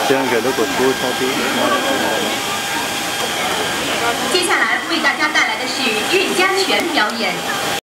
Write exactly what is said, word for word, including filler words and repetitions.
这样给如果多差别。 接下来为大家带来的是韵家拳表演。